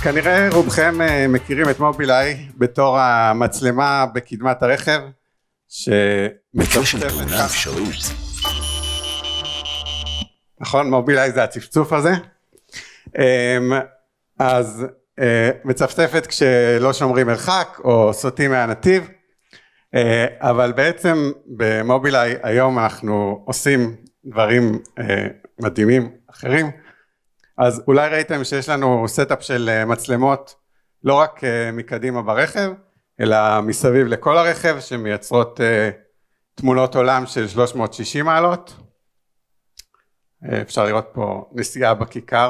כנראה רובכם מכירים את מובילאיי בתור המצלמה בקדמת הרכב שמצפצפת ככה. נכון, מובילאיי זה הצפצוף הזה. אז מצפצפת כשלא שומרים מרחק או סוטים מהנתיב, אבל בעצם במובילאיי היום אנחנו עושים דברים מדהימים אחרים. אז אולי ראיתם שיש לנו סטאפ של מצלמות לא רק מקדימה ברכב, אלא מסביב לכל הרכב שמייצרות תמונות עולם של 360 מעלות. אפשר לראות פה נסיעה בכיכר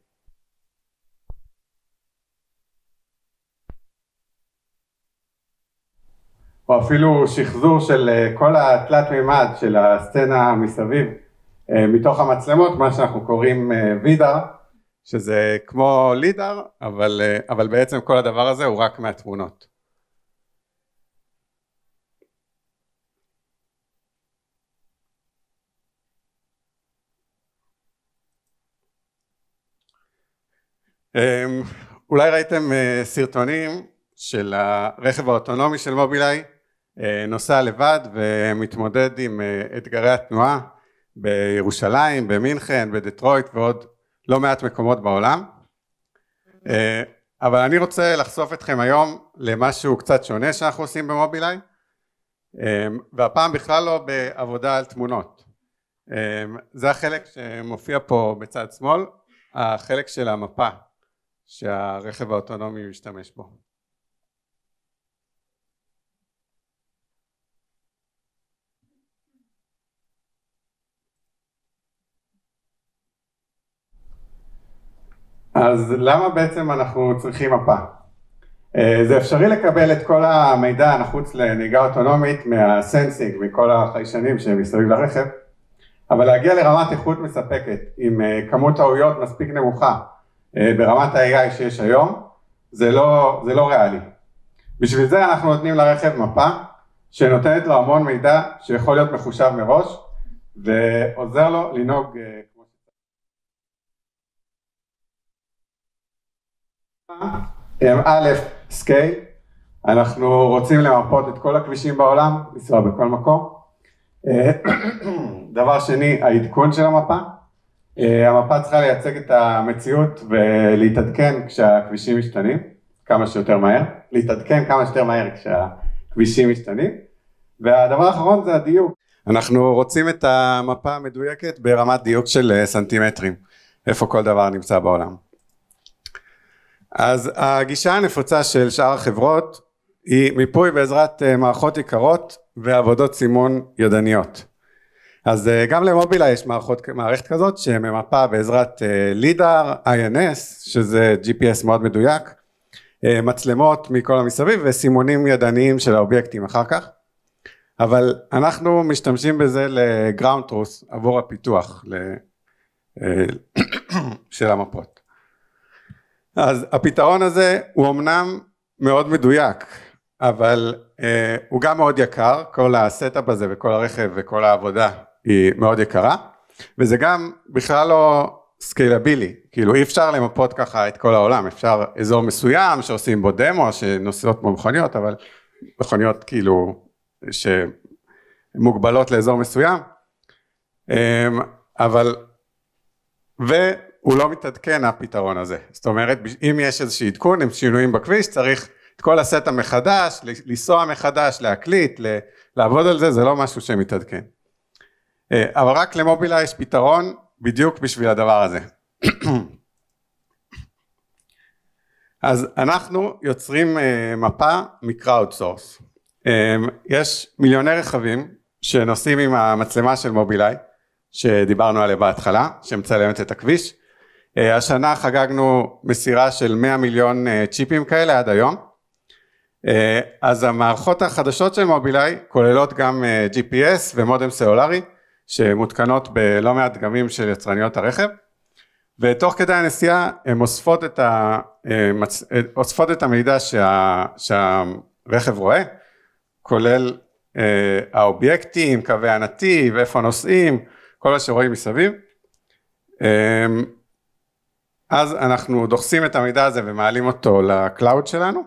או אפילו שחזור של כל התלת מימד של הסצנה מסביב מתוך המצלמות, מה שאנחנו קוראים וידאר, שזה כמו לידאר, אבל בעצם כל הדבר הזה הוא רק מהתמונות. אולי ראיתם סרטונים של הרכב האוטונומי של מובילאיי, נוסע לבד ומתמודד עם אתגרי התנועה בירושלים, במינכן, בדטרויט ועוד לא מעט מקומות בעולם. אבל אני רוצה לחשוף אתכם היום למשהו קצת שונה שאנחנו עושים במובילאיי, והפעם בכלל לא בעבודה על תמונות. זה החלק שמופיע פה בצד שמאל, החלק של המפה שהרכב האוטונומי משתמש בו. אז למה בעצם אנחנו צריכים מפה? זה אפשרי לקבל את כל המידע הנחוץ לנהיגה אוטונומית מהסנסינג, מכל החיישנים שמסביב לרכב, אבל להגיע לרמת איכות מספקת עם כמות טעויות מספיק נמוכה ברמת ה-AI שיש היום, זה לא ריאלי. בשביל זה אנחנו נותנים לרכב מפה שנותנת לו המון מידע שיכול להיות מחושב מראש ועוזר לו לנהוג א', סקייל, אנחנו רוצים למפות את כל הכבישים בעולם, לנסוע בכל מקום. דבר שני, העדכון של המפה. המפה צריכה לייצג את המציאות ולהתעדכן כשהכבישים משתנים, כמה שיותר מהר. להתעדכן כמה שיותר מהר כשהכבישים משתנים. והדבר האחרון זה הדיוק. אנחנו רוצים את המפה המדויקת ברמת דיוק של סנטימטרים, איפה כל דבר נמצא בעולם. אז הגישה הנפוצה של שאר החברות היא מיפוי בעזרת מערכות יקרות ועבודות סימון ידניות. אז גם למובילאיי יש מערכת כזאת שממפה בעזרת לידאר, INS, שזה GPS מאוד מדויק, מצלמות מכל המסביב וסימונים ידניים של האובייקטים אחר כך. אבל אנחנו משתמשים בזה לגראונד טרוס עבור הפיתוח של המפות. אז הפתרון הזה הוא אמנם מאוד מדויק, אבל הוא גם מאוד יקר, כל הסטאפ הזה וכל הרכב וכל העבודה היא מאוד יקרה, וזה גם בכלל לא סקיילבילי, כאילו אי אפשר למפות ככה את כל העולם, אפשר אזור מסוים שעושים בו דמו, שנוסעות בו מכוניות, אבל מכוניות כאילו שמוגבלות לאזור מסוים, אבל הוא לא מתעדכן הפתרון הזה, זאת אומרת אם יש איזושהי עדכון עם שינויים בכביש צריך את כל הסטה מחדש, לנסוע מחדש, להקליט, לעבוד על זה, זה לא משהו שמתעדכן. אבל רק למובילאיי יש פתרון בדיוק בשביל הדבר הזה. אז אנחנו יוצרים מפה מקראוד סורס. יש מיליוני רכבים שנוסעים עם המצלמה של מובילאיי, שדיברנו עליה בהתחלה, שמצלמת את הכביש. השנה חגגנו מסירה של 100 מיליון צ'יפים כאלה עד היום. אז המערכות החדשות של מובילאיי כוללות גם GPS ומודם סלולרי, שמותקנות בלא מעט דגמים של יצרניות הרכב, ותוך כדי הנסיעה הן אוספות את המידע שהרכב רואה, כולל האובייקטים, קווי הנתיב, איפה נוסעים, כל מה שרואים מסביב, אז אנחנו דוחסים את המידע הזה ומעלים אותו לקלאוד שלנו,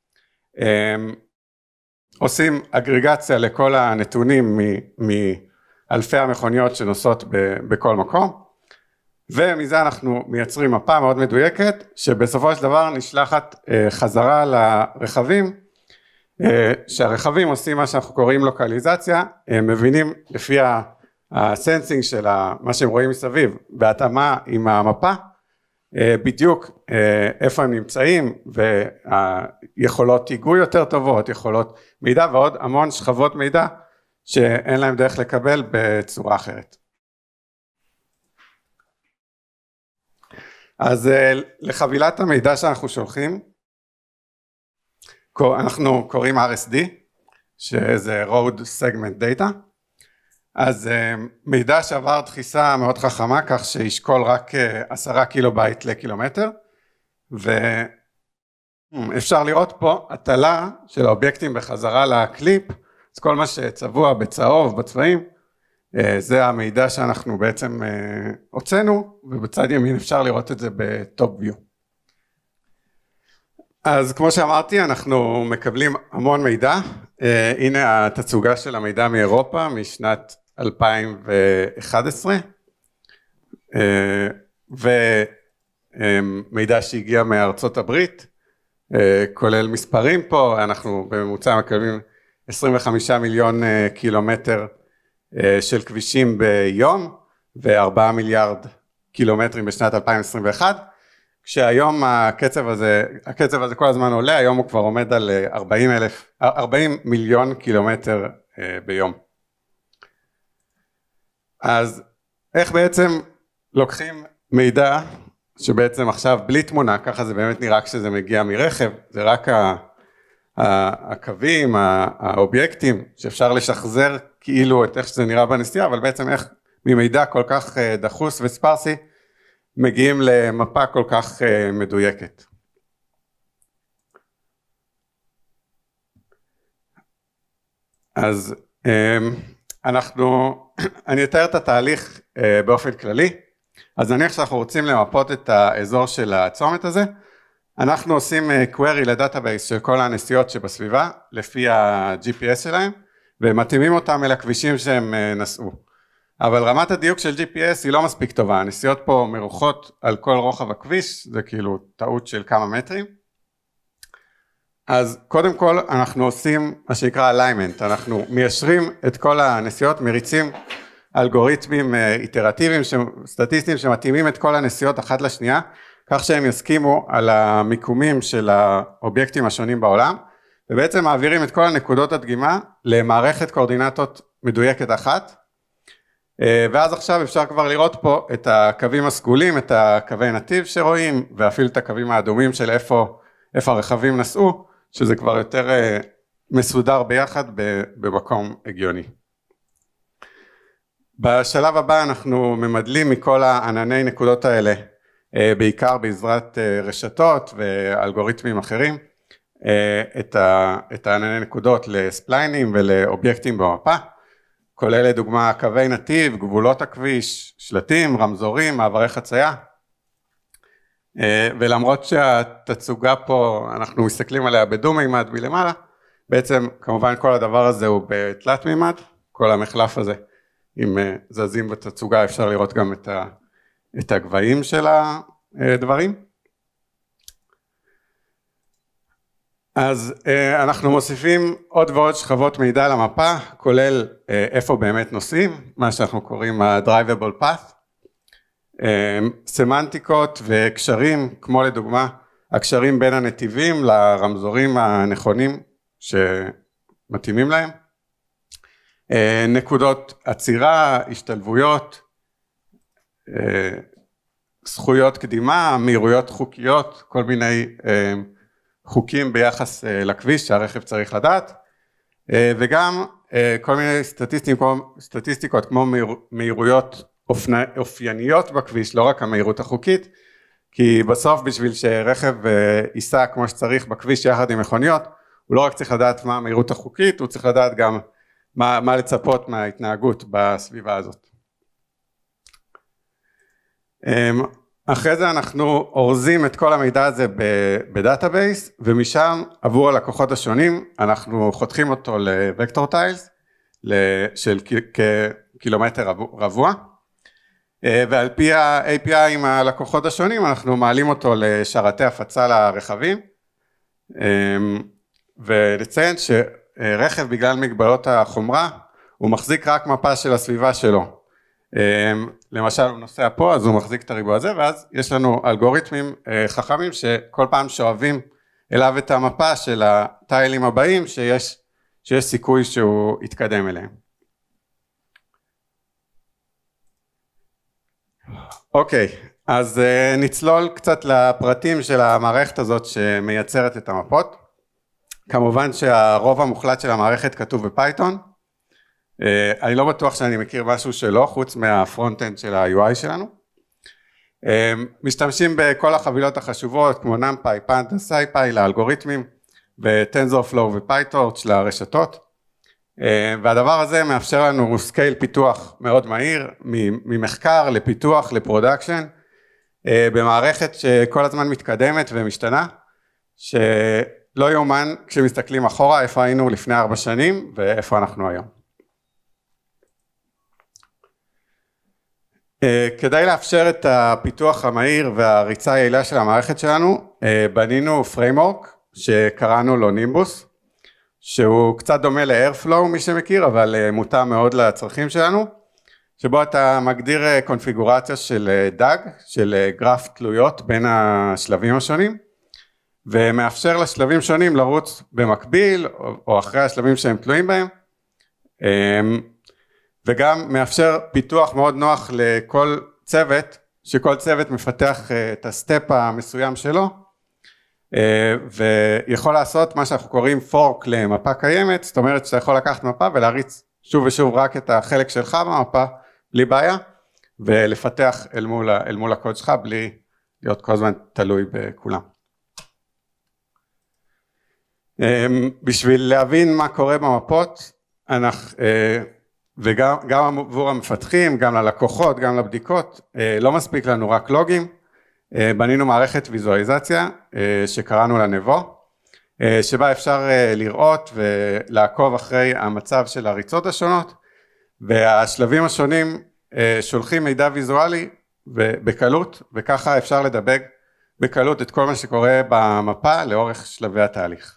עושים אגרגציה לכל הנתונים מאלפי המכוניות שנוסעות בכל מקום, ומזה אנחנו מייצרים מפה מאוד מדויקת, שבסופו של דבר נשלחת חזרה לרכבים, שהרכבים עושים מה שאנחנו קוראים לוקליזציה, הם מבינים לפי הסנסינג של מה שהם רואים מסביב, בהתאמה עם המפה, בדיוק איפה הם נמצאים, ויכולות היגוי יותר טובות, יכולות מידע ועוד המון שכבות מידע, שאין להם דרך לקבל בצורה אחרת. אז לחבילת המידע שאנחנו שולחים, אנחנו קוראים RSD, שזה Road Segment Data, אז מידע שעבר דחיסה מאוד חכמה, כך שישקול רק 10 קילובייט לקילומטר, ואפשר לראות פה הטלה של האובייקטים בחזרה לקליפ, אז כל מה שצבוע בצהוב, בצבעים, זה המידע שאנחנו בעצם הוצאנו, ובצד ימין אפשר לראות את זה בטופ ויו. אז כמו שאמרתי, אנחנו מקבלים המון מידע, הנה התצוגה של המידע מאירופה משנת 2011, ומידע שהגיע מארצות הברית, כולל מספרים פה, אנחנו בממוצע מקבלים 25 מיליון קילומטר של כבישים ביום, ו4 מיליארד קילומטרים בשנת 2021, כשהיום הקצב הזה כל הזמן עולה, היום הוא כבר עומד על 40 מיליון קילומטר ביום. אז איך בעצם לוקחים מידע שבעצם עכשיו בלי תמונה, ככה זה באמת נראה כשזה מגיע מרכב, זה רק הקווים, האובייקטים שאפשר לשחזר כאילו את איך שזה נראה בנסיעה, אבל בעצם איך ממידע כל כך דחוס וספרסי, מגיעים למפה כל כך מדויקת. אז אני אתאר את התהליך באופן כללי, אז נניח שאנחנו רוצים למפות את האזור של הצומת הזה, אנחנו עושים query לדאטאבייס של כל הנסיעות שבסביבה, לפי ה-GPS שלהם, ומתאימים אותם אל הכבישים שהם נסעו. אבל רמת הדיוק של GPS היא לא מספיק טובה, הנסיעות פה מרוחות על כל רוחב הכביש, זה כאילו טעות של כמה מטרים. אז קודם כל אנחנו עושים מה שנקרא alignment, אנחנו מיישרים את כל הנסיעות, מריצים אלגוריתמים איטרטיביים, סטטיסטיים שמתאימים את כל הנסיעות אחת לשנייה, כך שהם יסכימו על המיקומים של האובייקטים השונים בעולם, ובעצם מעבירים את כל הנקודות הדגימה למערכת קואורדינטות מדויקת אחת, ואז עכשיו אפשר כבר לראות פה את הקווים הסגולים, את הקווי נתיב שרואים, ואפילו את הקווים האדומים של איפה הרכבים נסעו, שזה כבר יותר מסודר ביחד במקום הגיוני. בשלב הבא אנחנו ממדלים מכל הענני נקודות האלה, בעיקר בעזרת רשתות ואלגוריתמים אחרים, את הענני נקודות לספליינים ולאובייקטים במפה, כולל לדוגמה קווי נתיב, גבולות הכביש, שלטים, רמזורים, מעברי חצייה, ולמרות שהתצוגה פה אנחנו מסתכלים עליה בדו מימד מלמעלה, בעצם כמובן כל הדבר הזה הוא בתלת מימד, כל המחלף הזה, אם זזים בתצוגה אפשר לראות גם את הגבהים של הדברים. אז אנחנו מוסיפים עוד ועוד שכבות מידע למפה, כולל איפה באמת נוסעים, מה שאנחנו קוראים ה-drivable path, סמנטיקות וקשרים, כמו לדוגמה הקשרים בין הנתיבים לרמזורים הנכונים שמתאימים להם, נקודות עצירה, השתלבויות, זכויות קדימה, מהירויות חוקיות, כל מיני חוקים ביחס לכביש שהרכב צריך לדעת, וגם כל מיני סטטיסטיקות כמו מהירויות אופייניות בכביש, לא רק המהירות החוקית, כי בסוף בשביל שרכב ייסע כמו שצריך בכביש יחד עם מכוניות, הוא לא רק צריך לדעת מה המהירות החוקית, הוא צריך לדעת גם מה לצפות מההתנהגות בסביבה הזאת. אחרי זה אנחנו אורזים את כל המידע הזה בדאטאבייס, ומשם עבור הלקוחות השונים אנחנו חותכים אותו לוקטור טיילס של כקילומטר רבוע, ועל פי ה-API עם הלקוחות השונים אנחנו מעלים אותו לשרתי הפצה לרכבים, ולציין שרכב בגלל מגבלות החומרה הוא מחזיק רק מפה של הסביבה שלו. למשל הוא נוסע פה אז הוא מחזיק את הריבוע הזה, ואז יש לנו אלגוריתמים חכמים שכל פעם שואבים אליו את המפה של הטיילים הבאים שיש סיכוי שהוא יתקדם אליהם. אוקיי, אז נצלול קצת לפרטים של המערכת הזאת שמייצרת את המפות. כמובן שהרוב המוחלט של המערכת כתוב בפייתון. אני לא בטוח שאני מכיר משהו שלא, חוץ מהפרונט-אנד של ה-UI שלנו. משתמשים בכל החבילות החשובות, כמו NumPy, Pandas, SciPy לאלגוריתמים, ו-TensorFlow ו-PyTorch לרשתות. והדבר הזה מאפשר לנו סקייל פיתוח מאוד מהיר, ממחקר לפיתוח לפרודקשן, במערכת שכל הזמן מתקדמת ומשתנה, שלא יאומן כשמסתכלים אחורה איפה היינו לפני 4 שנים ואיפה אנחנו היום. כדי לאפשר את הפיתוח המהיר והריצה היעילה של המערכת שלנו, בנינו framework שקראנו לו נימבוס, שהוא קצת דומה ל-Airflow מי שמכיר, אבל מותאם מאוד לצרכים שלנו, שבו אתה מגדיר קונפיגורציה של דאג, של גרף תלויות בין השלבים השונים, ומאפשר לשלבים שונים לרוץ במקביל, או אחרי השלבים שהם תלויים בהם, וגם מאפשר פיתוח מאוד נוח לכל צוות, שכל צוות מפתח את הסטפ המסוים שלו, ויכול לעשות מה שאנחנו קוראים fork למפה קיימת, זאת אומרת שאתה יכול לקחת מפה ולהריץ שוב ושוב רק את החלק שלך במפה, בלי בעיה, ולפתח אל מול הקוד שלך, בלי להיות כל הזמן תלוי בכולם. בשביל להבין מה קורה במפות, וגם עבור המפתחים, גם ללקוחות, גם לבדיקות, לא מספיק לנו רק לוגים, בנינו מערכת ויזואליזציה שקראנו לה נבו, שבה אפשר לראות ולעקוב אחרי המצב של הריצות השונות, והשלבים השונים שולחים מידע ויזואלי בקלות, וככה אפשר לדבק בקלות את כל מה שקורה במפה לאורך שלבי התהליך.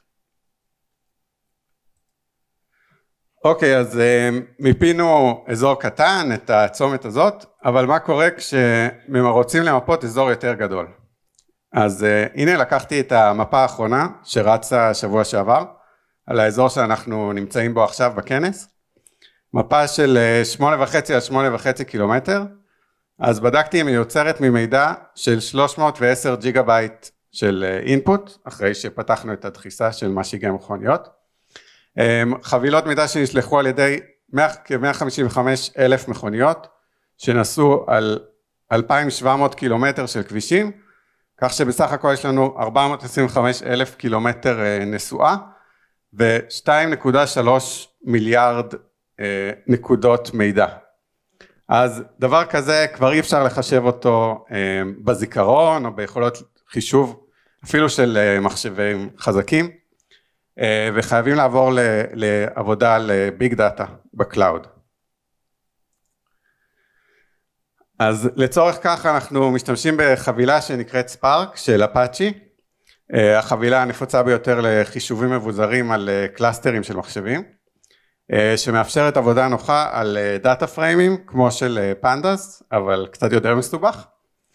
אוקיי, אז מיפינו אזור קטן, את הצומת הזאת, אבל מה קורה כשרוצים למפות אזור יותר גדול? אז הנה לקחתי את המפה האחרונה שרצה שבוע שעבר, על האזור שאנחנו נמצאים בו עכשיו בכנס, מפה של 8.5 על 8.5 קילומטר, אז בדקתי אם היא יוצרת ממידע של 310 ג'יגה בייט של אינפוט, אחרי שפתחנו את הדחיסה של משיגי מכוניות, חבילות מידע שנשלחו על ידי כ-155,000 מכוניות, שנסעו על 2,700 קילומטר של כבישים, כך שבסך הכל יש לנו 425,000 קילומטר נסועה, ו-2.3 מיליארד נקודות מידע. אז דבר כזה כבר אי אפשר לחשב אותו בזיכרון, או ביכולות חישוב, אפילו של מחשבים חזקים, וחייבים לעבור לעבודה על ביג דאטה בקלאוד. אז לצורך כך אנחנו משתמשים בחבילה שנקראת ספארק של אפאצ'י, החבילה הנפוצה ביותר לחישובים מבוזרים על קלאסטרים של מחשבים, שמאפשרת עבודה נוחה על דאטה פריימים כמו של פנדס, אבל קצת יותר מסובך.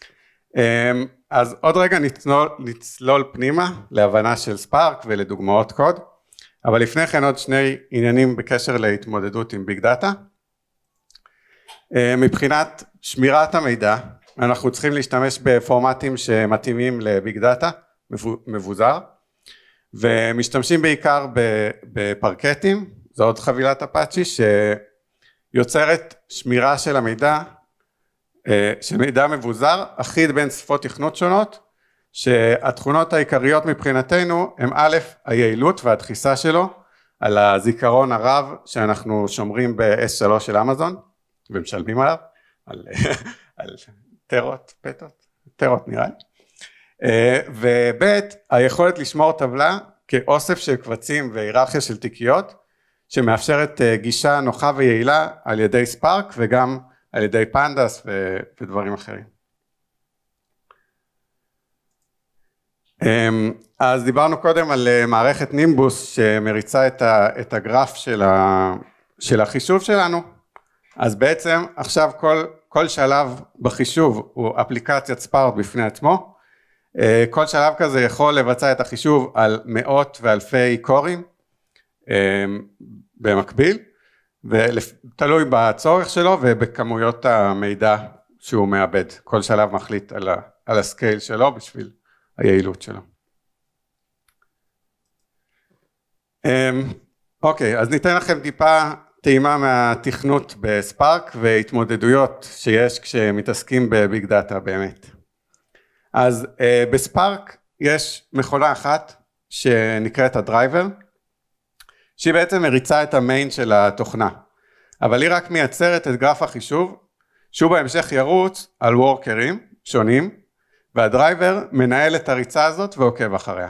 אז עוד רגע נצלול פנימה להבנה של ספארק ולדוגמאות קוד, אבל לפני כן עוד 2 עניינים בקשר להתמודדות עם ביג דאטה. מבחינת שמירת המידע, אנחנו צריכים להשתמש בפורמטים שמתאימים לביג דאטה מבוזר, ומשתמשים בעיקר בפרקטים, זו עוד חבילת אפאצ'י שיוצרת שמירה של המידע, של מידע מבוזר, אחיד בין שפות תכנות שונות, שהתכונות העיקריות מבחינתנו הם א', היעילות והדחיסה שלו, על הזיכרון הרב שאנחנו שומרים ב-S3 של אמזון, ומשלמים עליו, על טרות, פטות, יותר עוד נראה לי. וב' היכולת לשמור טבלה כאוסף של קבצים והיררכיה של תיקיות, שמאפשרת גישה נוחה ויעילה על ידי ספארק וגם על ידי פנדס ודברים אחרים. אז דיברנו קודם על מערכת נימבוס שמריצה את הגרף של החישוב שלנו, אז בעצם עכשיו כל שלב בחישוב הוא אפליקציית ספארק בפני עצמו, כל שלב כזה יכול לבצע את החישוב על מאות ואלפי קורים במקביל, ותלוי בצורך שלו ובכמויות המידע שהוא מאבד, כל שלב מחליט על הסקייל שלו בשביל היעילות שלו. אוקיי, אז ניתן לכם טיפה טעימה מהתכנות בספארק והתמודדויות שיש כשמתעסקים בביג דאטה באמת. אז בספארק יש מכונה אחת שנקראת הדרייבר, שהיא בעצם מריצה את המיין של התוכנה, אבל היא רק מייצרת את גרף החישוב, שהוא בהמשך ירוץ על וורקרים שונים, והדרייבר מנהל את הריצה הזאת ועוקב אחריה.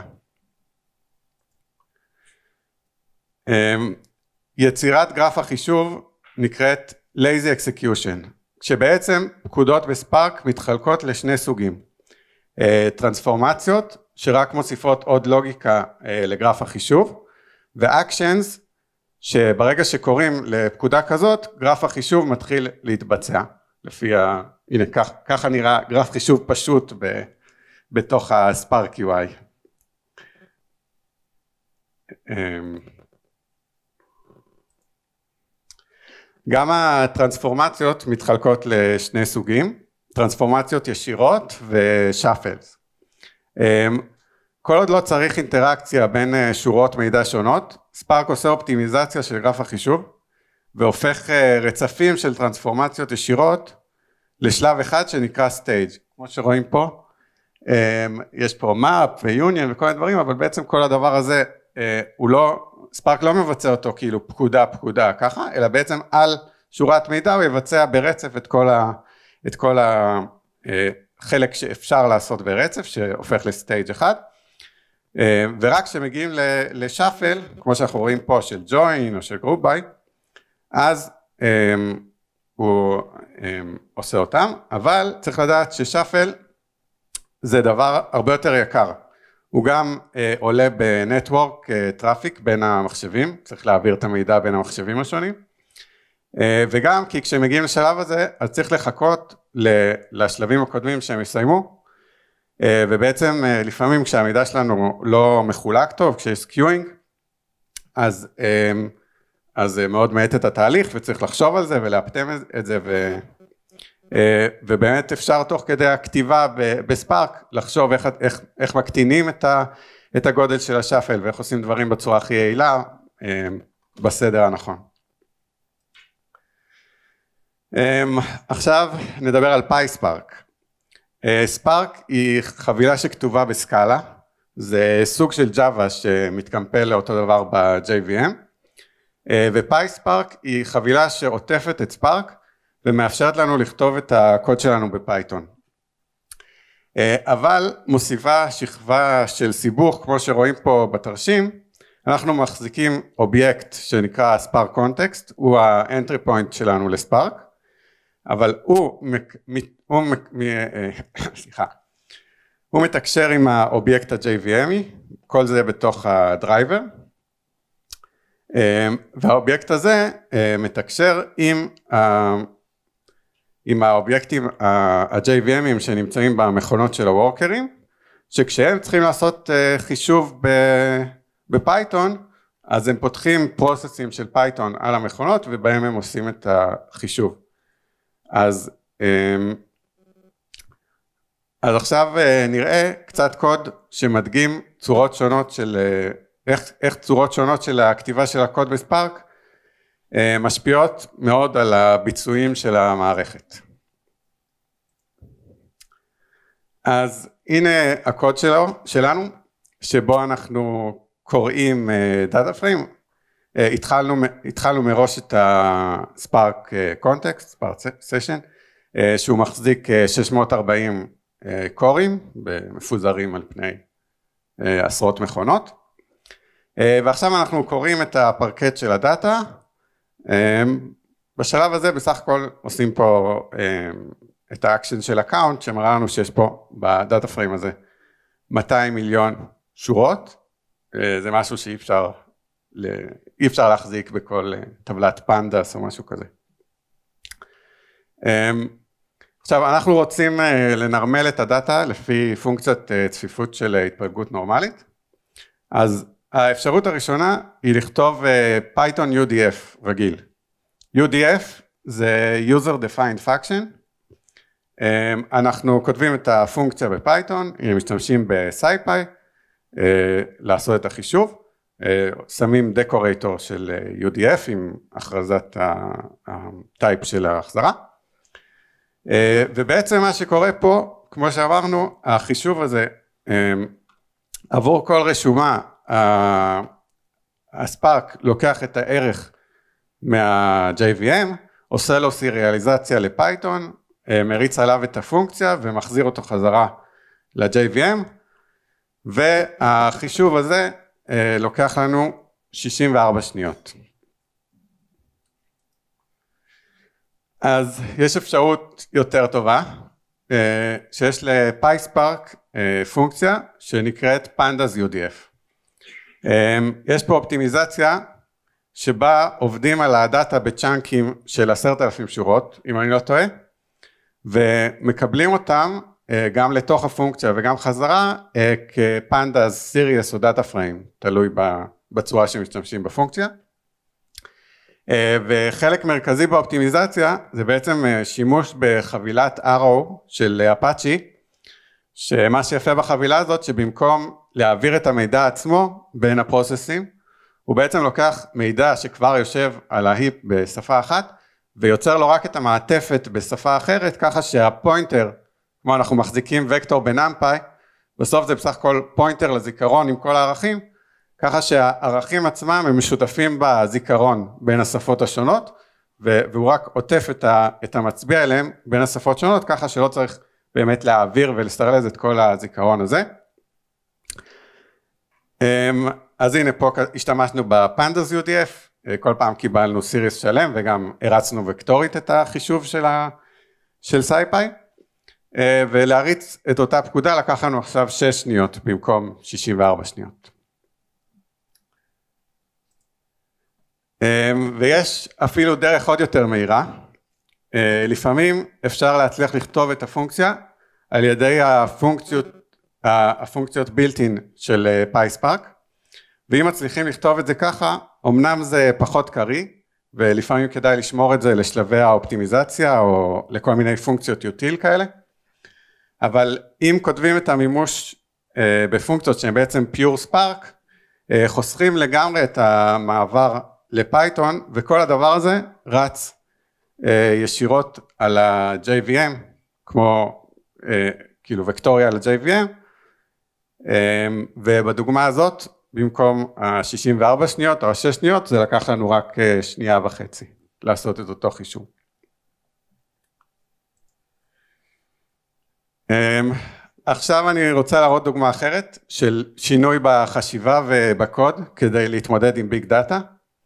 יצירת גרף החישוב נקראת lazy execution, כשבעצם פקודות בספארק מתחלקות לשני סוגים, טרנספורמציות שרק מוסיפות עוד לוגיקה לגרף החישוב, ואקשנס שברגע שקוראים לפקודה כזאת, גרף החישוב מתחיל להתבצע, לפי הנה ככה נראה גרף חישוב פשוט בתוך הספארק UI. גם הטרנספורמציות מתחלקות לשני סוגים, טרנספורמציות ישירות ושאפלס. כל עוד לא צריך אינטראקציה בין שורות מידע שונות, ספארק עושה אופטימיזציה של גרף החישוב, והופך רצפים של טרנספורמציות ישירות לשלב אחד שנקרא סטייג'. כמו שרואים פה, יש פה מאפ ויוניון וכל הדברים, אבל בעצם כל הדבר הזה, ספארק לא מבצע אותו כאילו פקודה ככה, אלא בעצם על שורת מידע הוא יבצע ברצף את כל החלק שאפשר לעשות ברצף, שהופך לסטייג' אחד, ורק כשמגיעים לשאפל, כמו שאנחנו רואים פה של ג'וין או של גרופ ביי, אז הוא עושה אותם, אבל צריך לדעת ששאפל זה דבר הרבה יותר יקר, הוא גם עולה בנטוורק טראפיק בין המחשבים, צריך להעביר את המידע בין המחשבים השונים, וגם כי כשמגיעים לשלב הזה, אז צריך לחכות לשלבים הקודמים שהם יסיימו, ובעצם לפעמים כשהמידע שלנו לא מחולק טוב, כשיש סקיואינג, אז מאוד מעט את התהליך, וצריך לחשוב על זה ולהפתם את זה, ובאמת אפשר תוך כדי הכתיבה בספארק, לחשוב איך מקטינים את הגודל של השאפל, ואיך עושים דברים בצורה הכי יעילה, בסדר הנכון. עכשיו נדבר על PySpark. ספארק היא חבילה שכתובה בסקאלה, זה סוג של ג'אווה שמתקמפל לאותו דבר ב-JVM, ו-PySpark היא חבילה שעוטפת את ספארק, ומאפשרת לנו לכתוב את הקוד שלנו בפייתון. אבל מוסיפה שכבה של סיבוך, כמו שרואים פה בתרשים, אנחנו מחזיקים אובייקט שנקרא Spark Context, הוא ה-entry point שלנו לספארק, אבל הוא מתקשר עם האובייקט ה-JVMי, כל זה בתוך הדרייבר, והאובייקט הזה מתקשר עם האובייקטים ה-JVMים שנמצאים במכונות של הוורקרים, שכשהם צריכים לעשות חישוב בפייתון, אז הם פותחים פרוססים של פייתון על המכונות, ובהם הם עושים את החישוב. אז עכשיו נראה קצת קוד שמדגים צורות שונות של, איך צורות שונות של הכתיבה של הקוד בספארק, משפיעות מאוד על הביצועים של המערכת. אז הנה הקוד שלנו, שבו אנחנו קוראים דאטה פריים, התחלנו מראש את ה-Spark Context, Spark Session, שהוא מחזיק 640 קורים, מפוזרים על פני עשרות מכונות, ועכשיו אנחנו קוראים את הפרקט של הדאטה, בשלב הזה בסך הכל עושים פה את האקשן של אקאונט, שמראה לנו שיש פה בדאטה פריים הזה 200 מיליון שורות, זה משהו שאי אפשר להחזיק בכל טבלת פנדס או משהו כזה. עכשיו אנחנו רוצים לנרמל את הדאטה לפי פונקציית צפיפות של התפלגות נורמלית, אז האפשרות הראשונה היא לכתוב Python UDF רגיל. UDF זה user defined function, אנחנו כותבים את הפונקציה בפייתון, משתמשים ב-SciPy לעשות את החישוב, שמים דקורטור של UDF עם הכרזת הטייפ של ההחזרה, ובעצם מה שקורה פה, כמו שאמרנו, החישוב הזה עבור כל רשומה, הספארק לוקח את הערך מה-JVM, עושה לו סיריאליזציה לפייתון, מריץ עליו את הפונקציה ומחזיר אותו חזרה ל-JVM, והחישוב הזה לוקח לנו 64 שניות. אז יש אפשרות יותר טובה, שיש ל-PySpark פונקציה שנקראת Pandas UDF. יש פה אופטימיזציה שבה עובדים על הדאטה בצ'אנקים של 10,000 שורות, אם אני לא טועה, ומקבלים אותם גם לתוך הפונקציה וגם חזרה כפנדס סיריוס או דאטה פריים, תלוי בצורה שמשתמשים בפונקציה. וחלק מרכזי באופטימיזציה זה בעצם שימוש בחבילת arrow של אפאצ'י, שמה שיפה בחבילה הזאת שבמקום להעביר את המידע עצמו בין הפרוססים, הוא בעצם לוקח מידע שכבר יושב על ההיפ בשפה אחת, ויוצר לו רק את המעטפת בשפה אחרת, ככה שהפוינטר, כמו אנחנו מחזיקים וקטור בנמפאי, בסוף זה בסך הכל פוינטר לזיכרון עם כל הערכים, ככה שהערכים עצמם הם משותפים בזיכרון בין השפות השונות, והוא רק עוטף את המצביע אליהם בין השפות שונות, ככה שלא צריך באמת להעביר ולסטרלז את כל הזיכרון הזה. אז הנה פה השתמשנו בפנדס UDF, כל פעם קיבלנו סיריס שלם וגם הרצנו וקטורית את החישוב של SciPy, ולהריץ את אותה פקודה לקח לנו עכשיו 6 שניות במקום 64 שניות. ויש אפילו דרך עוד יותר מהירה, לפעמים אפשר להצליח לכתוב את הפונקציה על ידי הפונקציות built-in של PySpark, ואם מצליחים לכתוב את זה ככה, אמנם זה פחות קרי, ולפעמים כדאי לשמור את זה לשלבי האופטימיזציה, או לכל מיני פונקציות util כאלה, אבל אם כותבים את המימוש בפונקציות שהן בעצם pure spark, חוסכים לגמרי את המעבר לפייתון, וכל הדבר הזה רץ ישירות על ה-JVM, כמו כאילו וקטוריה על ה-JVM, ובדוגמה הזאת, במקום ה-64 שניות או ה-6 שניות, זה לקח לנו רק 1.5 שניות לעשות את אותו חישוב. עכשיו אני רוצה להראות דוגמה אחרת, של שינוי בחשיבה ובקוד, כדי להתמודד עם ביג דאטה.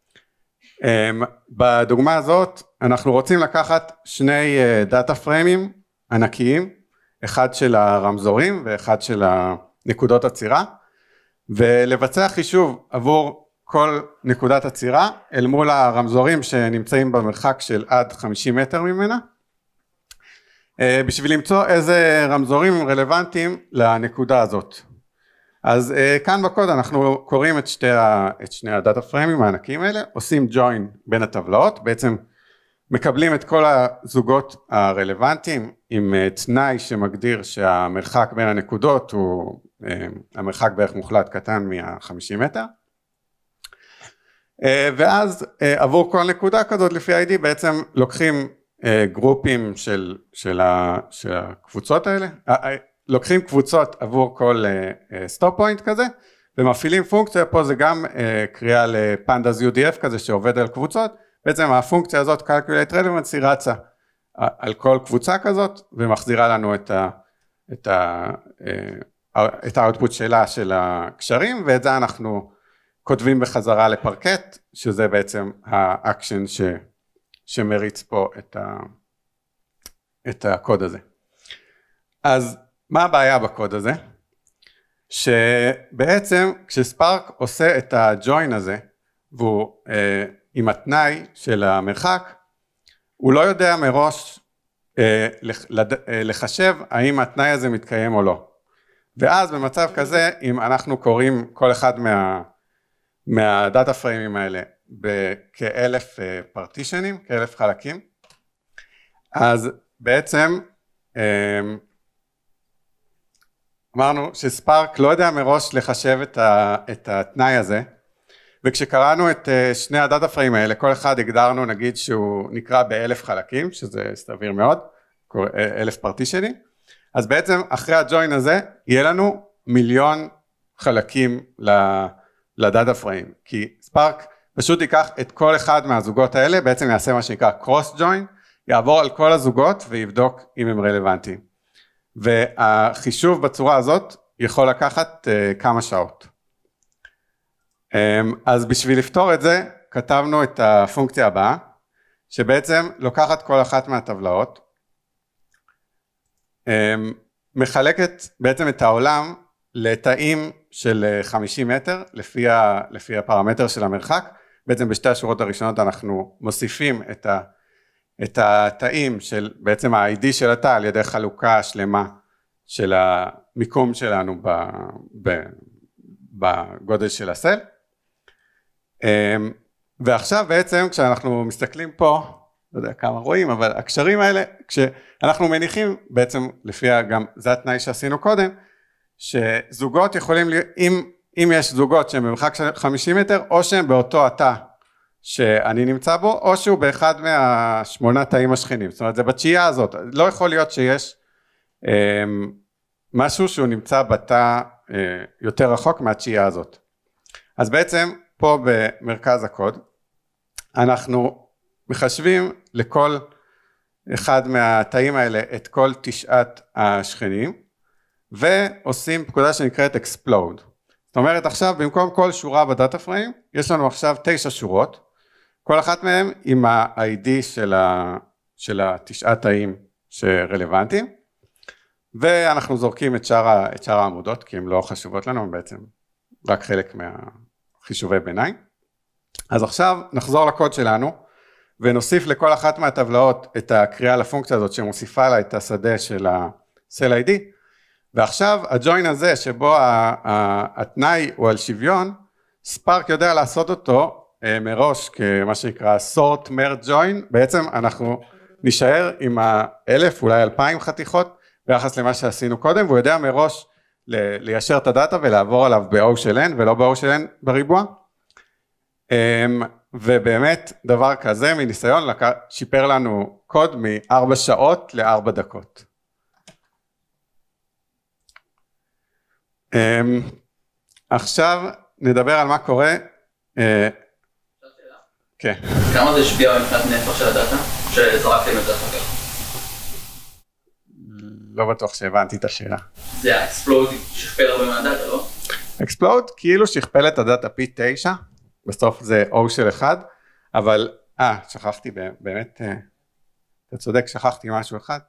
בדוגמה הזאת, אנחנו רוצים לקחת 2 דאטה פריימים ענקיים, אחד של הרמזורים ואחד של נקודות עצירה, ולבצע חישוב עבור כל נקודת עצירה אל מול הרמזורים שנמצאים במרחק של עד 50 מטר ממנה, בשביל למצוא איזה רמזורים הם רלוונטיים לנקודה הזאת. אז כאן בקוד אנחנו קוראים את שני הדאטה פריימים הענקיים האלה, עושים join בין הטבלאות, בעצם מקבלים את כל הזוגות הרלוונטיים עם תנאי שמגדיר שהמרחק בין הנקודות הוא המרחק בערך מוחלט קטן מה-50 מטר, ואז עבור כל נקודה כזאת לפי ID בעצם לוקחים גרופים של הקבוצות האלה, לוקחים קבוצות עבור כל סטופ פוינט כזה, ומפעילים פונקציה, פה זה גם קריאה לפנדס UDF כזה שעובד על קבוצות, בעצם הפונקציה הזאת calculate relevancy רצה על כל קבוצה כזאת, ומחזירה לנו את את האוטפוט שלה של הקשרים, ואת זה אנחנו כותבים בחזרה לפרקט, שזה בעצם האקשן שמריץ פה את הקוד הזה. אז מה הבעיה בקוד הזה? שבעצם כשספארק עושה את הג'וין הזה, והוא עם התנאי של המרחק, הוא לא יודע מראש לחשב האם התנאי הזה מתקיים או לא. ואז במצב כזה, אם אנחנו קוראים כל אחד מהדאטה פריימים האלה בכ-1000 פרטישנים, כ-1000 חלקים, אז בעצם אמרנו שספארק לא יודע מראש לחשב את התנאי הזה, וכשקראנו את שני הדאטה פריים האלה, כל אחד הגדרנו נגיד שהוא נקרא ב1000 חלקים, שזה סביר מאוד, 1000 פרטישנים, אז בעצם אחרי הג'וין הזה יהיה לנו 1,000,000 חלקים לדאטה פריים, כי ספארק פשוט ייקח את כל אחד מהזוגות האלה, בעצם יעשה מה שנקרא קרוס ג'וין, יעבור על כל הזוגות ויבדוק אם הם רלוונטיים. והחישוב בצורה הזאת יכול לקחת כמה שעות. אז בשביל לפתור את זה, כתבנו את הפונקציה הבאה, שבעצם לוקחת כל אחת מהטבלאות, מחלקת בעצם את העולם לתאים של 50 מטר, לפי הפרמטר של המרחק, בעצם בשתי השורות הראשונות אנחנו מוסיפים את התאים של בעצם ה-ID של התא על ידי חלוקה שלמה של המיקום שלנו בגודל של הסל. ועכשיו בעצם כשאנחנו מסתכלים פה, לא יודע כמה רואים, אבל הקשרים האלה, כשאנחנו מניחים בעצם לפי גם זה התנאי שעשינו קודם, שזוגות יכולים, אם יש זוגות שהם במרחק של 50 מטר, או שהם באותו התא שאני נמצא בו, או שהוא באחד מה8 תאים השכנים, זאת אומרת זה בתשיעייה הזאת, לא יכול להיות שיש משהו שהוא נמצא בתא יותר רחוק מהתשיעייה הזאת. אז בעצם פה במרכז הקוד, אנחנו מחשבים לכל אחד מהתאים האלה את כל 9 השכנים, ועושים פקודה שנקראת explode. זאת אומרת עכשיו במקום כל שורה בדאטה פריים, יש לנו עכשיו 9 שורות, כל אחת מהן עם ה-ID של 9 תאים שרלוונטיים, ואנחנו זורקים את שאר העמודות, כי הן לא חשובות לנו, הן בעצם רק חלק מהחישובי ביניים. אז עכשיו נחזור לקוד שלנו, ונוסיף לכל אחת מהטבלאות את הקריאה לפונקציה הזאת, שמוסיפה לה את השדה של ה-cell ID, ועכשיו הג'וין הזה שבו התנאי הוא על שוויון, ספארק יודע לעשות אותו מראש כמה שנקרא sort merge join, בעצם אנחנו נשאר עם 1,000 אולי 2,000 חתיכות ביחס למה שעשינו קודם, והוא יודע מראש ליישר את הדאטה ולעבור עליו ב-O של N ולא ב-O של N בריבוע, ובאמת דבר כזה מניסיון שיפר לנו קוד מ4 שעות ל4 דקות. עכשיו נדבר על מה קורה. כן. כמה זה השפיע מבחינת נפח של הדאטה? שזרקתם את זה אחר כך? לא בטוח שהבנתי את השאלה. זה האקספלוד שכפל הרבה מהדאטה, לא? אקספלוד כאילו שכפל את הדאטה פי 9, בסוף זה O של 1, אבל, שכחתי באמת, אתה צודק, שכחתי משהו אחד,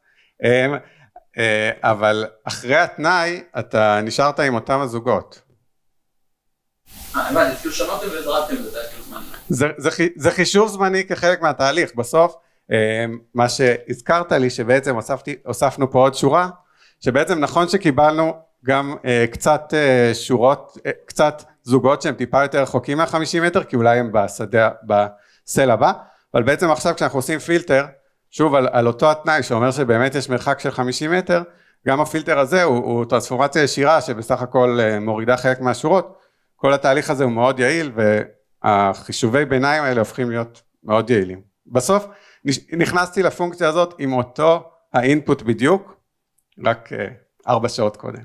אבל אחרי התנאי אתה נשארת עם אותם הזוגות. הבנתי, כאילו שמעתם וזרקתם את זה, כאילו זמני. זה חישוב זמני כחלק מהתהליך, בסוף מה שהזכרת לי שבעצם הוספנו פה עוד שורה, שבעצם נכון שקיבלנו גם קצת שורות, קצת זוגות שהם טיפה יותר רחוקים מה-50 מטר, כי אולי הם בסל הבא, אבל בעצם עכשיו כשאנחנו עושים פילטר, שוב על אותו התנאי שאומר שבאמת יש מרחק של 50 מטר, גם הפילטר הזה הוא טרנספורמציה ישירה שבסך הכל מורידה חלק מהשורות, כל התהליך הזה הוא מאוד יעיל והחישובי ביניים האלה הופכים להיות מאוד יעילים. בסוף נכנסתי לפונקציה הזאת עם אותו האינפוט בדיוק, רק 4 שעות קודם.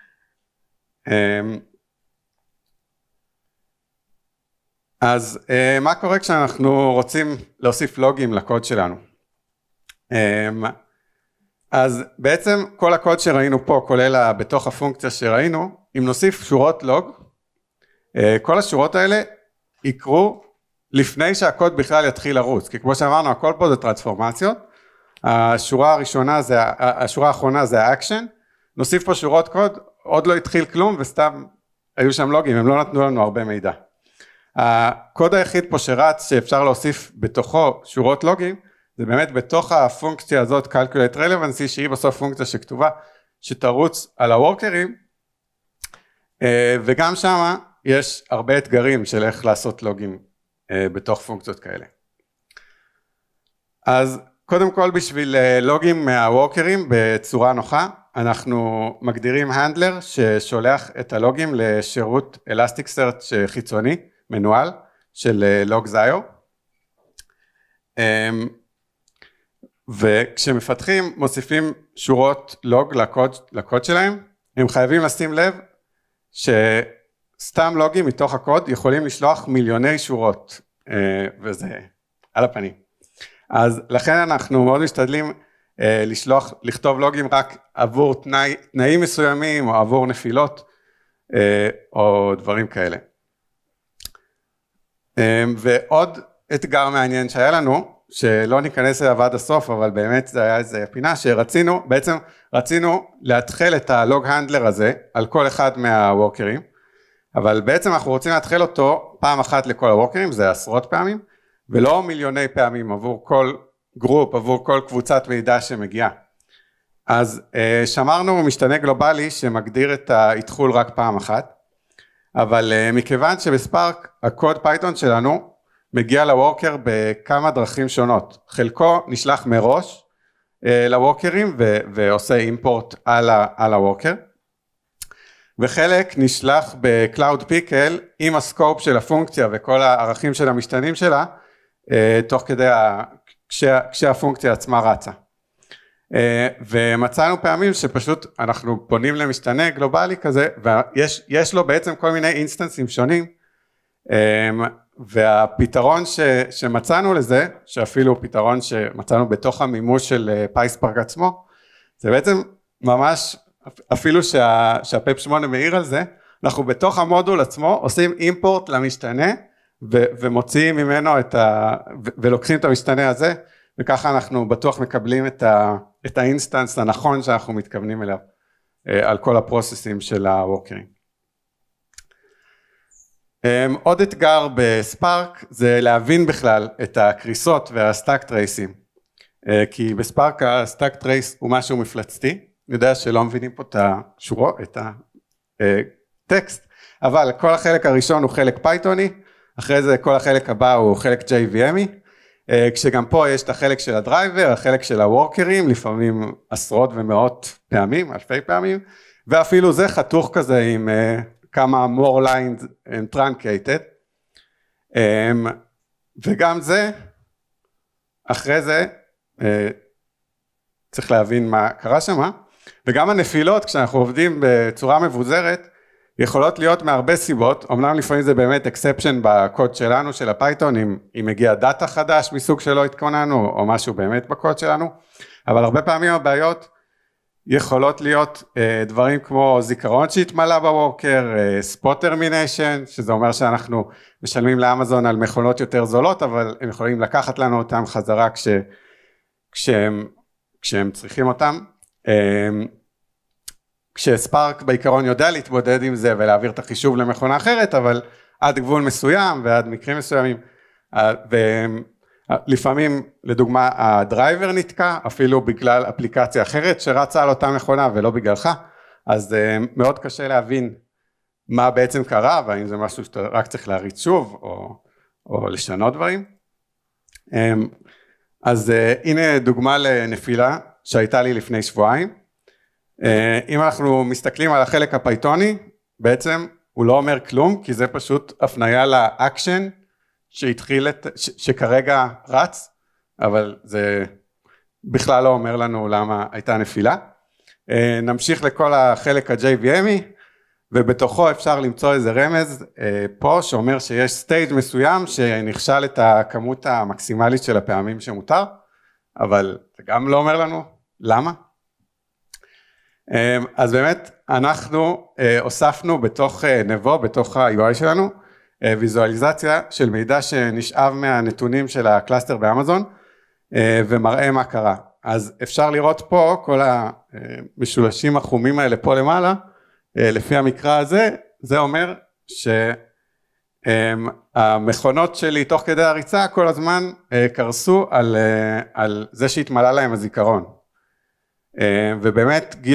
אז מה קורה כשאנחנו רוצים להוסיף לוגים לקוד שלנו? אז בעצם כל הקוד שראינו פה, כולל בתוך הפונקציה שראינו, אם נוסיף שורות לוג, כל השורות האלה יקרו לפני שהקוד בכלל יתחיל לרוץ, כי כמו שאמרנו, הכל פה זה טרנספורמציות, השורה האחרונה זה האקשן, נוסיף פה שורות קוד, עוד לא התחיל כלום וסתם היו שם לוגים, הם לא נתנו לנו הרבה מידע. הקוד היחיד פה שרץ שאפשר להוסיף בתוכו שורות לוגים, זה באמת בתוך הפונקציה הזאת calculate relevancy, שהיא בסוף פונקציה שכתובה, שתרוץ על הוורקרים, וגם שם יש הרבה אתגרים של איך לעשות לוגים בתוך פונקציות כאלה. אז קודם כל בשביל לוגים מהוורקרים בצורה נוחה, אנחנו מגדירים הנדלר ששולח את הלוגים לשירות Elasticsearch חיצוני, מנוהל, של logz.io. וכשמפתחים מוסיפים שורות לוג לקוד שלהם, הם חייבים לשים לב שסתם לוגים מתוך הקוד יכולים לשלוח מיליוני שורות, וזה על הפנים. אז לכן אנחנו מאוד משתדלים לכתוב לוגים רק עבור תנאים מסוימים, או עבור נפילות, או דברים כאלה. ועוד אתגר מעניין שהיה לנו, שלא ניכנס אליו עד הסוף, אבל באמת זה היה איזה פינה בעצם רצינו להתחיל את הלוג הנדלר הזה, על כל אחד מהוורקרים, אבל בעצם אנחנו רוצים להתחיל אותו פעם אחת לכל הוורקרים, זה עשרות פעמים, ולא מיליוני פעמים עבור כל גרופ, עבור כל קבוצת מידע שמגיעה. אז שמרנו משתנה גלובלי שמגדיר את ההתחול רק פעם אחת, אבל מכיוון שבספארק הקוד פייתון שלנו מגיע לוורקר בכמה דרכים שונות. חלקו נשלח מראש לוורקרים ועושה אימפורט על הוורקר, וחלק נשלח בקלאוד פיקל עם הסקופ של הפונקציה וכל הערכים של המשתנים שלה, תוך כדי כשהפונקציה עצמה רצה. ומצאנו פעמים שפשוט אנחנו פונים למשתנה גלובלי כזה, ויש לו בעצם כל מיני אינסטנסים שונים, והפתרון שמצאנו לזה, שאפילו פתרון שמצאנו בתוך המימוש של PySpark עצמו, זה בעצם ממש, אפילו שהפאפ 8 מעיר על זה, אנחנו בתוך המודול עצמו עושים אימפורט למשתנה, ומוציאים ממנו ולוקחים את המשתנה הזה, וככה אנחנו בטוח מקבלים את האינסטנס הנכון שאנחנו מתכוונים אליו, על כל הפרוססים של הוורקרים. עוד אתגר בספארק זה להבין בכלל את הקריסות והסטאק טרייסים, כי בספארק הסטאק טרייס הוא משהו מפלצתי, אני יודע שלא מבינים פה את השורות, את הטקסט, אבל כל החלק הראשון הוא חלק פייתוני, אחרי זה כל החלק הבא הוא חלק JVMי, כשגם פה יש את החלק של הדרייבר, החלק של הוורקרים, לפעמים עשרות ומאות פעמים, אלפי פעמים, ואפילו זה חתוך כזה עם כמה more lines truncated, וגם זה, אחרי זה, צריך להבין מה קרה שם, וגם הנפילות כשאנחנו עובדים בצורה מבוזרת, יכולות להיות מהרבה סיבות, אמנם לפעמים זה באמת exception בקוד שלנו, של הפייתון, אם מגיע דאטה חדש מסוג שלא התכוננו, או משהו באמת בקוד שלנו, אבל הרבה פעמים הבעיות יכולות להיות דברים כמו זיכרון שהתמלא בוורקר, spot termination, שזה אומר שאנחנו משלמים לאמזון על מכונות יותר זולות, אבל הם יכולים לקחת לנו אותם חזרה כשהם צריכים אותם, כשספארק בעיקרון יודע להתמודד עם זה ולהעביר את החישוב למכונה אחרת, אבל עד גבול מסוים ועד מקרים מסוימים, ולפעמים לדוגמה הדרייבר נתקע, אפילו בגלל אפליקציה אחרת שרצה על אותה מכונה ולא בגללך, אז מאוד קשה להבין מה בעצם קרה, והאם זה משהו שאתה רק צריך להריץ שוב או לשנות דברים. אז הנה דוגמה לנפילה שהייתה לי לפני שבועיים, אם אנחנו מסתכלים על החלק הפייתוני, בעצם הוא לא אומר כלום, כי זה פשוט הפניה לאקשן שכרגע רץ, אבל זה בכלל לא אומר לנו למה הייתה נפילה. נמשיך לכל החלק ה-JVMי, ובתוכו אפשר למצוא איזה רמז פה, שאומר שיש סטייג' מסוים שנכשל את הכמות המקסימלית של הפעמים שמותר, אבל זה גם לא אומר לנו למה. אז באמת אנחנו הוספנו בתוך נבו, בתוך ה-UI שלנו, ויזואליזציה של מידע שנשאב מהנתונים של הקלאסטר באמזון, ומראה מה קרה. אז אפשר לראות פה כל המשולשים החומים האלה פה למעלה, לפי המקרא הזה, זה אומר שהמכונות שלי תוך כדי הריצה כל הזמן קרסו על זה שהתמלא להם הזיכרון. ובאמת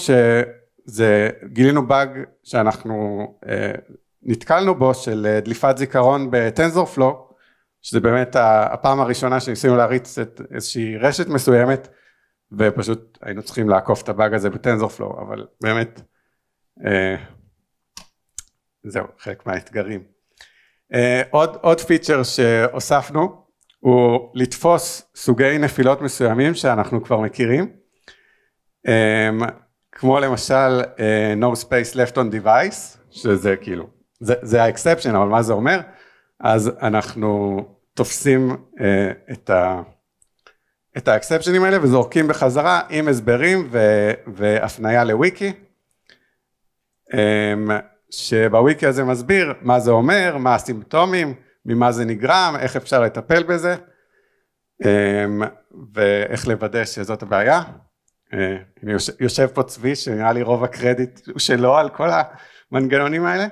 גילינו באג שאנחנו נתקלנו בו של דליפת זיכרון בטנזורפלו, שזה באמת הפעם הראשונה שניסינו להריץ את איזושהי רשת מסוימת, ופשוט היינו צריכים לעקוף את הבאג הזה בטנזורפלו, אבל באמת זהו, חלק מהאתגרים. עוד פיצ'ר שהוספנו, הוא לתפוס סוגי נפילות מסוימים שאנחנו כבר מכירים, כמו למשל no space left on device, שזה כאילו, זה ה-exception, אבל מה זה אומר? אז אנחנו תופסים את ה-exceptionים האלה וזורקים בחזרה עם הסברים והפניה לוויקי, שבוויקי הזה מסביר מה זה אומר, מה הסימפטומים, ממה זה נגרם, איך אפשר לטפל בזה, ואיך לוודא שזאת הבעיה. יושב פה צבי שנראה לי רוב הקרדיט הוא שלו על כל המנגנונים האלה.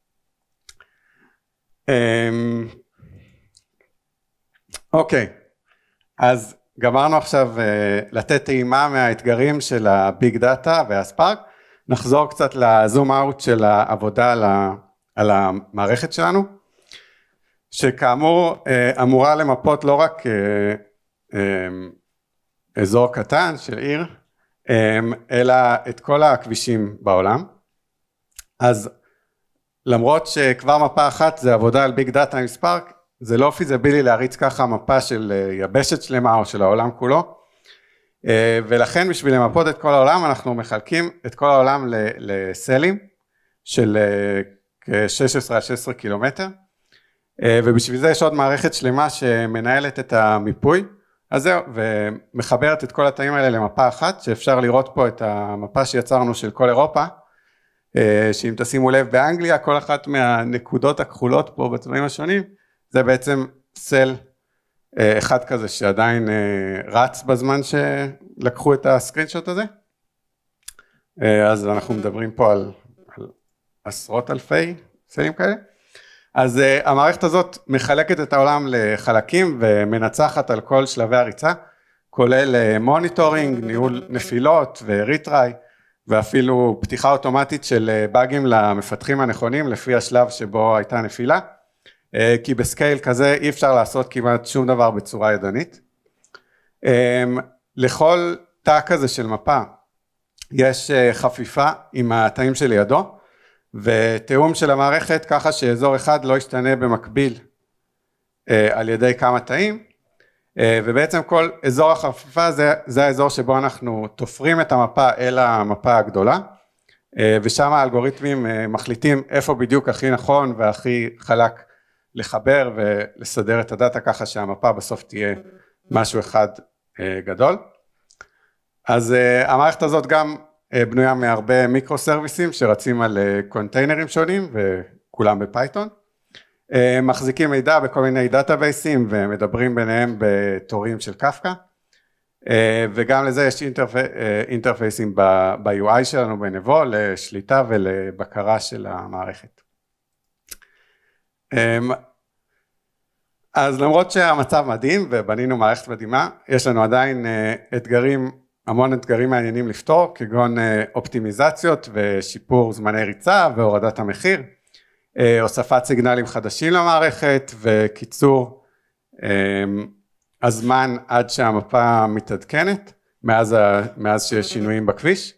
אוקיי, אז גמרנו עכשיו לתת טעימה מהאתגרים של הביג דאטה והספארק, נחזור קצת לזום אאוט של העבודה על המערכת שלנו, שכאמור אמורה למפות לא רק אזור קטן של עיר, אלא את כל הכבישים בעולם. אז למרות שכבר מפה אחת זה עבודה על ביג דאטה עם ספארק, זה לא פיזיבילי להריץ ככה מפה של יבשת שלמה או של העולם כולו, ולכן בשביל למפות את כל העולם אנחנו מחלקים את כל העולם לסלים של כ-16 קילומטר, ובשביל זה יש עוד מערכת שלמה שמנהלת את המיפוי, אז זהו, ומחברת את כל התאים האלה למפה אחת, שאפשר לראות פה את המפה שיצרנו של כל אירופה, שאם תשימו לב באנגליה, כל אחת מהנקודות הכחולות פה בצבעים השונים, זה בעצם סל אחד כזה שעדיין רץ בזמן שלקחו את הסקרינשוט הזה. אז אנחנו מדברים פה על עשרות אלפי סלים כאלה. אז המערכת הזאת מחלקת את העולם לחלקים ומנצחת על כל שלבי הריצה, כולל מוניטורינג, ניהול נפילות וריטריי, ואפילו פתיחה אוטומטית של באגים למפתחים הנכונים לפי השלב שבו הייתה נפילה, כי בסקייל כזה אי אפשר לעשות כמעט שום דבר בצורה ידנית. לכל תא כזה של מפה יש חפיפה עם התאים שלידו, ותאום של המערכת ככה שאזור אחד לא ישתנה במקביל על ידי כמה תאים, ובעצם כל אזור החפיפה זה האזור שבו אנחנו תופרים את המפה אל המפה הגדולה, ושם האלגוריתמים מחליטים איפה בדיוק הכי נכון והכי חלק לחבר ולסדר את הדאטה ככה שהמפה בסוף תהיה משהו אחד גדול. אז המערכת הזאת גם בנויה מהרבה מיקרו סרוויסים שרצים על קונטיינרים שונים וכולם בפייתון, מחזיקים מידע בכל מיני דאטאבייסים ומדברים ביניהם בתורים של קפקא, וגם לזה יש אינטרפייסים ב-UI שלנו בנבו לשליטה ולבקרה של המערכת. אז למרות שהמצב מדהים ובנינו מערכת מדהימה, יש לנו עדיין המון אתגרים מעניינים לפתור, כגון אופטימיזציות ושיפור זמני ריצה והורדת המחיר, הוספת סיגנלים חדשים למערכת וקיצור הזמן עד שהמפה מתעדכנת, מאז שיש שינויים בכביש,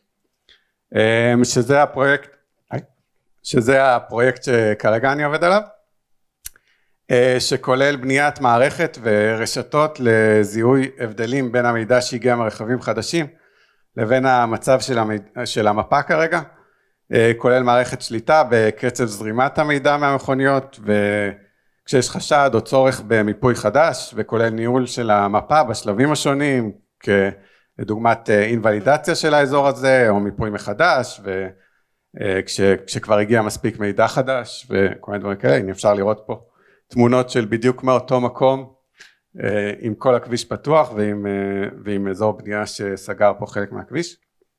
שזה הפרויקט שכרגע אני עובד עליו, שכולל בניית מערכת ורשתות לזיהוי הבדלים בין המידע שהגיע מרכבים חדשים לבין המצב של המפה כרגע, כולל מערכת שליטה בקצב זרימת המידע מהמכוניות, וכשיש חשד או צורך במיפוי חדש, וכולל ניהול של המפה בשלבים השונים, לדוגמת אינוולידציה של האזור הזה, או מיפוי מחדש, וכשכבר הגיע מספיק מידע חדש, וכל מיני דברים כאלה, הנה אפשר לראות פה תמונות של בדיוק מאותו מקום, עם כל הכביש פתוח, ועם אזור בנייה שסגר פה חלק מהכביש.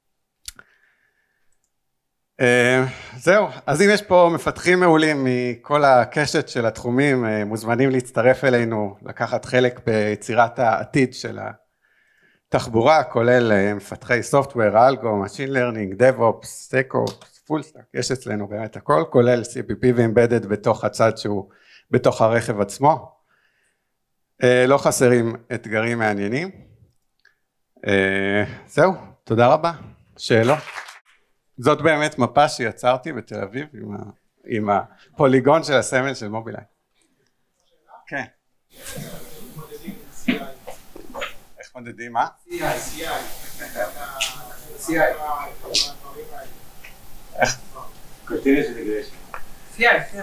זהו, אז אם יש פה מפתחים מעולים מכל הקשת של התחומים, מוזמנים להצטרף אלינו, לקחת חלק ביצירת העתיד של התחבורה, כולל מפתחי סופטוור, אלגו, Machine Learning, DevOps, SecOps, Full Stack, יש אצלנו באמת הכל, כולל CPP ו-Embedded בתוך הצד שהוא בתוך הרכב עצמו. לא חסרים אתגרים מעניינים. זהו, תודה רבה. שאלות? זאת באמת מפה שיצרתי בתל אביב עם הפוליגון של הסמל של מובילאיי. כן. איך מודדים מה? CI. איך? CI.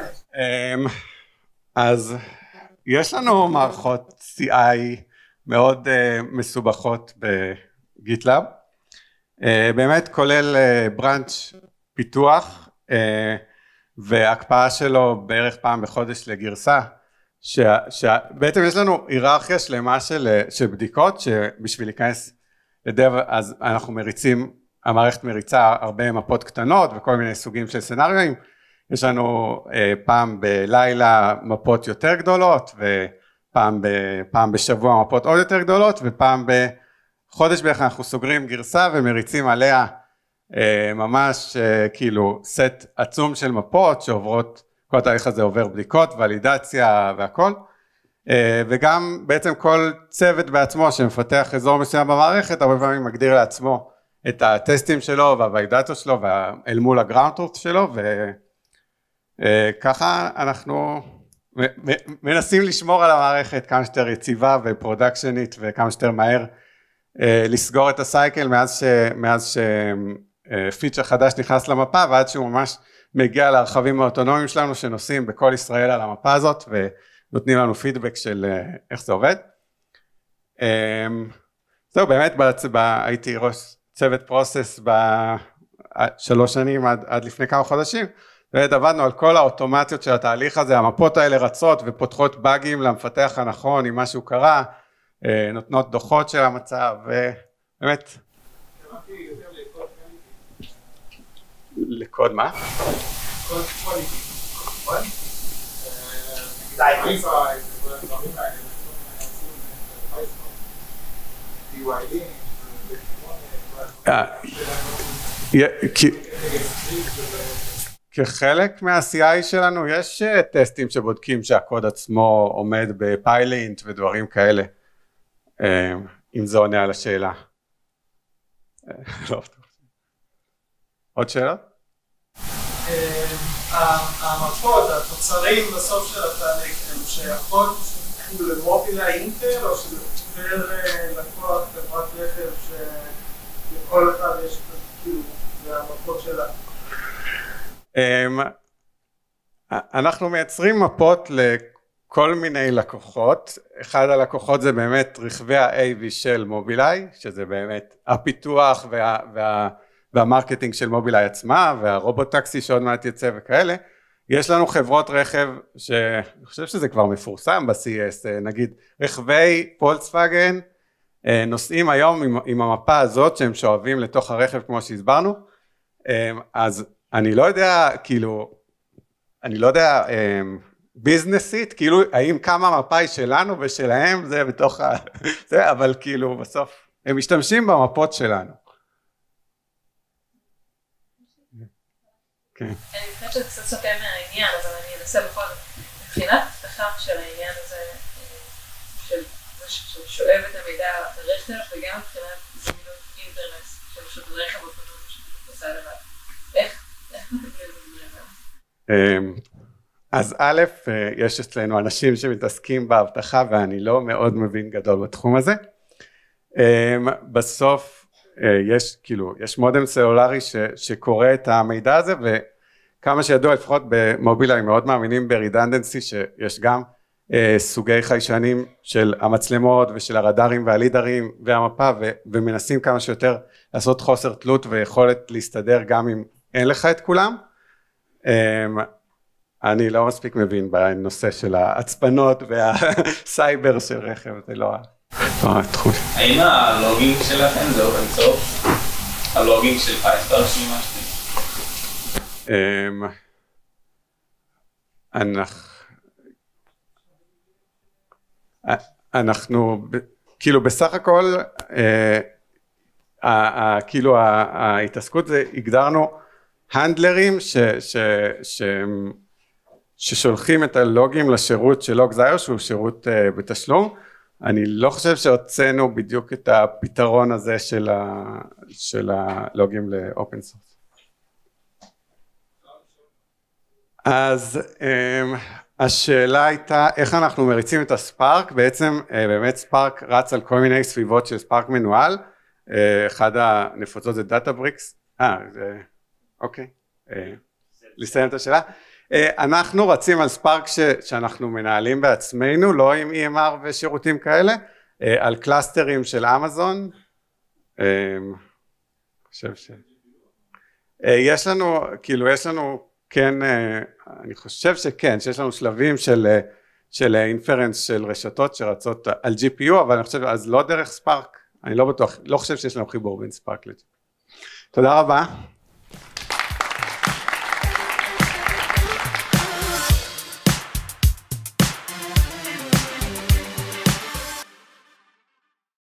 אז יש לנו מערכות CI מאוד מסובכות בגיטלאב. באמת כולל ברנץ' פיתוח והקפאה שלו בערך פעם בחודש לגרסה, שבעצם יש לנו היררכיה שלמה של בדיקות, שבשביל להיכנס לדב אז אנחנו מריצים, המערכת מריצה הרבה מפות קטנות וכל מיני סוגים של סנריואים, יש לנו פעם בלילה מפות יותר גדולות, ופעם בשבוע מפות עוד יותר גדולות, ופעם חודש בערך אנחנו סוגרים גרסה ומריצים עליה ממש כאילו סט עצום של מפות שעוברות, כל התהליך הזה עובר בדיקות, ולידציה והכל, וגם בעצם כל צוות בעצמו שמפתח אזור מסוים במערכת, הרבה פעמים מגדיר לעצמו את הטסטים שלו והוולידציות שלו אל מול הגראונד טרוט שלו, וככה אנחנו מנסים לשמור על המערכת כמה שיותר יציבה ופרודקשנית וכמה שיותר מהר, לסגור את הסייקל מאז שפיצ'ר חדש נכנס למפה ועד שהוא ממש מגיע לרכבים האוטונומיים שלנו שנוסעים בכל ישראל על המפה הזאת ונותנים לנו פידבק של איך זה עובד. זהו, באמת הייתי ראש צוות פרוסס ב3 שנים עד לפני כמה חודשים, באמת עבדנו על כל האוטומציות של התהליך הזה, המפות האלה רצות ופותחות באגים למפתח הנכון אם משהו קרה, נותנות דוחות של המצב, ובאמת. לקוד מה? קוד קואליטי. כחלק מה-CI שלנו יש טסטים שבודקים שהקוד עצמו עומד בפיילינט ודברים כאלה. אם זה עונה על השאלה. עוד שאלות? המפות, התוצרים בסוף של התהליך הם שייכות למובילאיי אינטל או שזה לקוח חברת רכב שלכל אחד יש כאילו זה המפות שלה? אנחנו מייצרים מפות כל מיני לקוחות, אחד הלקוחות זה באמת רכבי ה-AV של מובילאיי, שזה באמת הפיתוח והמרקטינג של מובילאיי עצמה, והרובוט טקסי שעוד מעט יצא וכאלה. יש לנו חברות רכב, שאני חושב שזה כבר מפורסם ב-CES, נגיד רכבי פולקסווגן, נוסעים היום עם המפה הזאת שהם שואבים לתוך הרכב כמו שהסברנו, אז אני לא יודע, כאילו, ביזנסית, כאילו, האם כמה מפאי שלנו ושלהם, זה בתוך זה, אבל כאילו, בסוף, הם משתמשים במפות שלנו. אני חושבת שזה קצת סוטה מהעניין, אבל אני אנסה בכל זאת, מבחינת הבטחה של העניין הזה, ששואב את המידע לרכב, וגם מבחינת זמינות אינטרנט, שפשוט רכב אוטונומי שפשוט עושה לבד. איך מטפלים בדברים האלה? אז א', יש אצלנו אנשים שמתעסקים בהבטחה ואני לא מאוד מבין גדול בתחום הזה. בסוף יש מודם סלולרי שקורא את המידע הזה, וכמה שידוע לפחות במובילאיי מאוד מאמינים ברידנדנסי שיש גם סוגי חיישנים של המצלמות ושל הרדארים והלידרים והמפה, ומנסים כמה שיותר לעשות חוסר תלות ויכולת להסתדר גם אם אין לך את כולם. אני לא מספיק מבין בנושא של ההצפנות והסייבר של רכב, זה לא התחום. האם הלוגינג שלכם זה אופן סורס? הלוגינג של PySpark שמימשתם? אנחנו כאילו בסך הכל כאילו ההתעסקות זה הגדרנו הנדלרים ששולחים את הלוגים לשירות של לוגזייר שהוא שירות בתשלום. אני לא חושב שהוצאנו בדיוק את הפתרון הזה של הלוגים לאופן סורס. אז השאלה הייתה איך אנחנו מריצים את הספארק. בעצם באמת ספארק רץ על כל מיני סביבות של ספארק מנוהל. אחד הנפוצות זה דאטאבריקס. אוקיי, לסיים את השאלה. אנחנו רצים על ספארק שאנחנו מנהלים בעצמנו, לא עם EMR ושירותים כאלה, על קלאסטרים של אמזון. חושב יש לנו, כאילו יש לנו, כן, אני חושב שכן, שיש לנו שלבים של אינפרנס של רשתות שרצות על GPU, אבל אני חושב, אז לא דרך ספארק, אני לא בטוח, לא חושב שיש לנו חיבור בין ספארק ל-GPU. תודה רבה.